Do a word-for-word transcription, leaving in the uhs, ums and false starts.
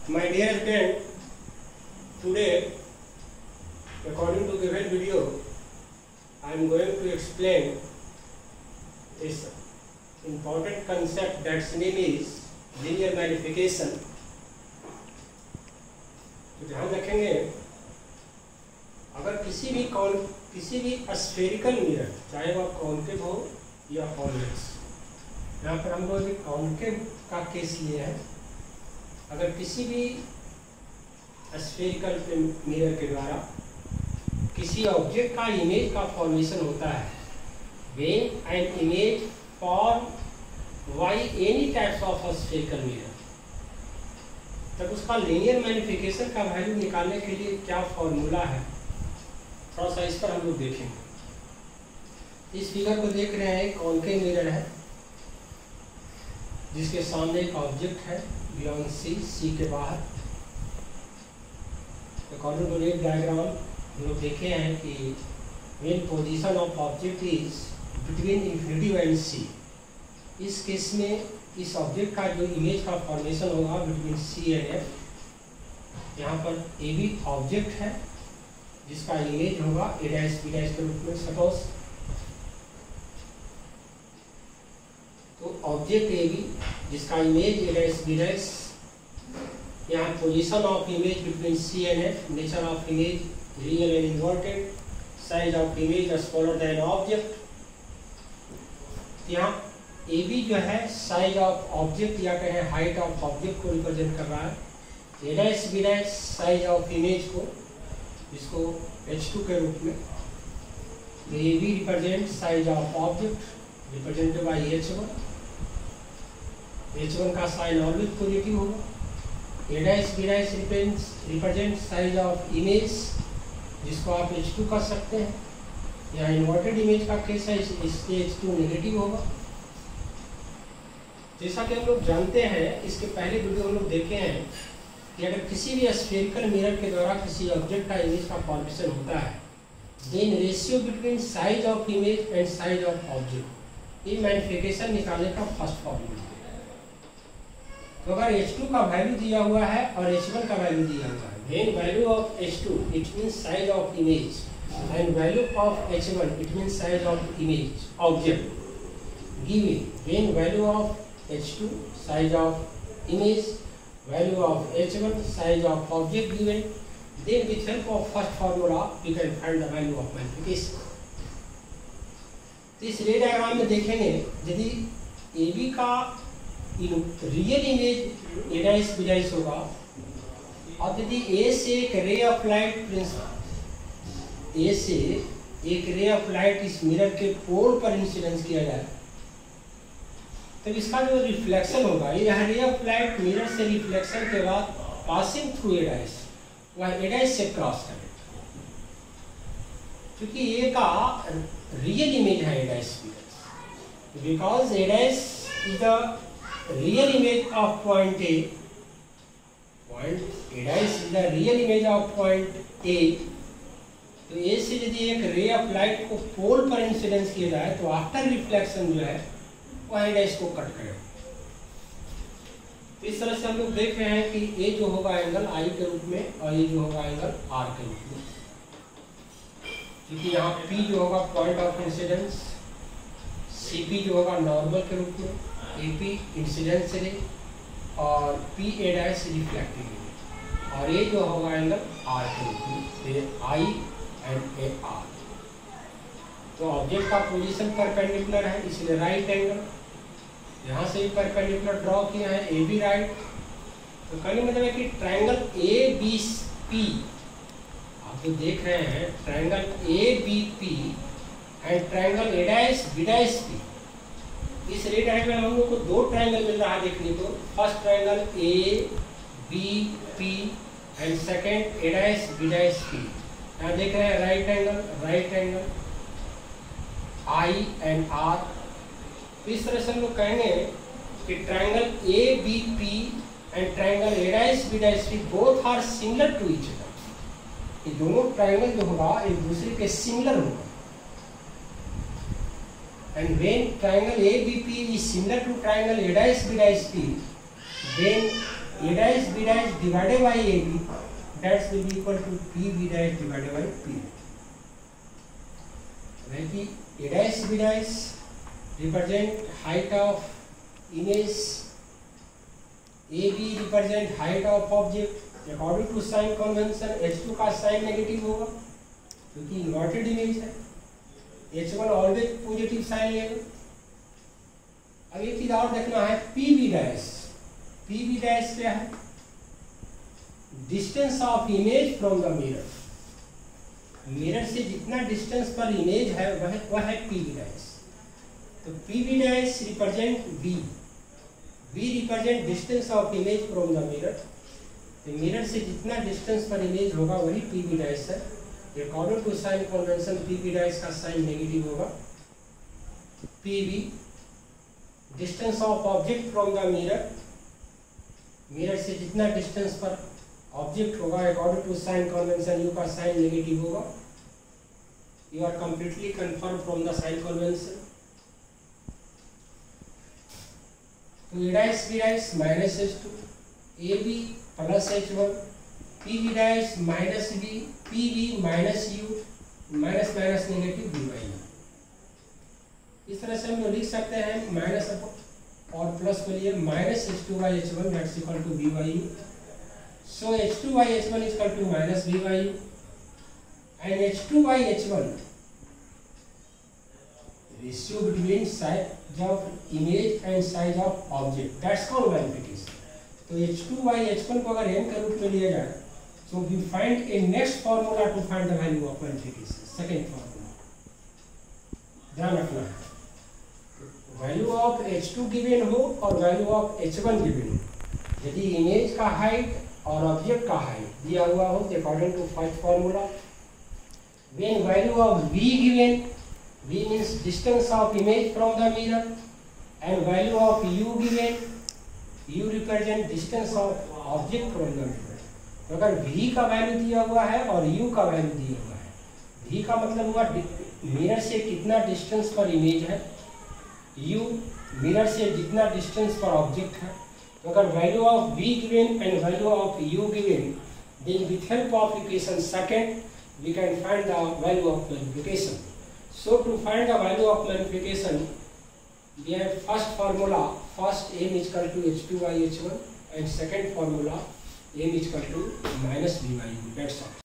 My dear student, today, according to given video, I am going to explain this important concept that's name is linear magnification. तो ध्यान रखेंगे, अगर किसी भी कौन किसी भी स्फेरिकल मिरर, चाहे वह कॉन्केव हो या कॉन्वेक्स, यहाँ पर हम लोग एक कॉन्केव का केस लिए हैं। अगर किसी भी स्फेरिकल मिरर के द्वारा किसी ऑब्जेक्ट का इमेज का फॉर्मेशन होता है, when an image form by any types of spherical mirror, तब उसका लीनियर मैग्निफिकेशन का वैल्यू निकालने के लिए क्या फॉर्मूला है, थोड़ा सा इस पर हम लोग देखेंगे। इस फिगर को देख रहे हैं, एक कॉन्केव मिरर है जिसके सामने एक ऑब्जेक्ट है बियॉन्ड सी, सी के बाहर। अकॉर्डिंग टू रेट डायग्राम हम लोग देखे हैं कि main position of object is between infinity and C. इस केस में इस ऑब्जेक्ट का जो इमेज का फॉर्मेशन होगा बिटवीन सी एंड एफ। यहाँ पर ए बी ऑब्जेक्ट है जिसका इमेज होगा ए डैश बी डैश के रूप में। सपोज तो ऑब्जेक्ट ए बी जिसका image A dash B dash, यहाँ position of image between C and F, nature of image real and inverted, size of image smaller than object. यहाँ A B जो है size of object या कहें height of object को represent कर रहा है। A dash B dash size of image को, जिसको एच टू के रूप में। A B represent size of object represented by H one. H one का साइन ऑलवेज पॉजिटिव होगा। A dash B dash represent size of image, जिसको आप H two कर सकते हैं। यहाँ इन्वर्टेड इमेज का केस है, इसलिए एच टू नेगेटिव होगा। जैसा कि हम लोग जानते हैं, इसके पहले वीडियो हम लोग देखे हैं कि अगर किसी भी स्फेरिकल मिरर के द्वारा किसी ऑब्जेक्ट का इमेज का फॉर्मेशन होता है, then ratio between size of image and size of object, ये मैग्निफिकेशन निकालने का फर्स्ट फॉर्मूला है। तो अगर एच टू का वैल्यू दिया हुआ है और एच वन का वैल्यू दिया हुआ है, when value of H two it means size of image and value of H one it means size of image object, given when value of H two size of image, value of H one size of object given, then with help of first formula we can find the value of magnification। तो इस ray diagram में देखेंगे, यदि A B का real image A dash B dash होगा और यदि ए से एक रे ऑफ लाइट ए से एक रे ऑफ लाइट इस मिरर के पोल पर इंसिडेंस किया जाए, तो इसका जो रिफ्लेक्शन होगा, यह रे ऑफ लाइट मिरर से रिफ्लेक्शन के बाद पासिंग थ्रू ए डैश, वह ए डैश से क्रॉस करेगा, क्योंकि ए का रियल इमेज है A dash B dash. Because A dash is the real image of point A, point A dash is the real image of point A. तो A से यदि एक रे ऑफ लाइट को पोल पर इंसिडेंस किया जाए, तो आफ्टर रिफ्लेक्शन जो है वह ए डैश को कट करेगा। तो इस तरह से हम लोग देख रहे हैं कि ए जो होगा एंगल आई के रूप में और ये जो होगा एंगल आर के रूप में, क्योंकि यहाँ पी जो होगा point of incidence, C P जो होगा नॉर्मल के रूप में, ए पी इंसिडेंस रे और पी ए डैश रिफ्लेक्टिव रे, और ये जो होगा एंगल आर के रूप में, आई एंड ए आर। तो ऑब्जेक्ट का पोजीशन परपेंडिकुलर है, इसलिए राइट एंगल, यहाँ से भी परपेंडिकुलर ड्रॉ किया है, ए बी राइट। तो कहने मतलब है कि ट्रायंगल ए बी पी, आप जो देख रहे हैं triangle A B P and triangle A dash B dash P, इस रे डायग्राम में हम लोग को दो ट्रायंगल मिल रहा है देखने को। First triangle A B P and second A dash B dash P. यहाँ देख रहे हैं right angle, right angle I and R. तो इस तरह से हम लोग कहेंगे कि triangle A B P and triangle A dash B dash P both are similar to each other. ये दोनों ट्रायंगल जो होगा एक दूसरे के सिमिलर होगा। And when triangle A B P is similar to triangle A dash B dash P, then A dash B dash divided by A B, that will be equal to P B dash divided by P A. Where की A dash B dash represent height of image, A B represent height of object. According to sign convention H two का sign negative होगा क्योंकि inverted image है, H one always positive sign लेगा। अब एक चीज और देखना है, P B dash, P B dash क्या है? Distance of image from the mirror. Mirror से जितना डिस्टेंस पर इमेज है वह वह है P B डैश। तो P B dash represent V, V represent distance of image from the mirror. तो मिरर से जितना डिस्टेंस पर इमेज होगा वही P B डैश है। According to sign convention P B dash का साइन नेगेटिव होगा। P B distance of object from the mirror, mirror से जितना डिस्टेंस पर ऑब्जेक्ट होगा according to sign convention U का साइन नेगेटिव होगा। You are completely confirm from the sign convention. तो A dash B dash minus H two, A B plus H one, P B dash minus B, P B minus U, minus minus negative B by U। इस तरह से हम लोग लिख सकते हैं minus और प्लस के लिए minus H two by H one that's equal to B by U. So H two by H one is equal to minus B by U and H two by H one ratio between size of image and size of object, that's called magnification. तो H two by H one को अगर m के रूप में लिया जाए so we find a next formula to find the value of magnification, second formula ध्यान रखना है। Value of H two given हो और value of H one given हो, यदि इमेज का हाइट और ऑब्जेक्ट का हाइट दिया हुआ हो according to first formula, when value of v given, v means distance of image from the mirror, and value of u given, u represent distance of object from the mirror। तो अगर v का value दिया हुआ है और u का value दिया हुआ है, v का मतलब हुआ मिरर से कितना डिस्टेंस पर इमेज है, u मिरर से जितना डिस्टेंस पर ऑब्जेक्ट है। तो अगर value of v given and value of u given, then with help of equation second we can find the value of magnification। So to find the value of magnification, we have first formula, first m is equal to h two by h one and second formula m is equal to minus b by u, that's all।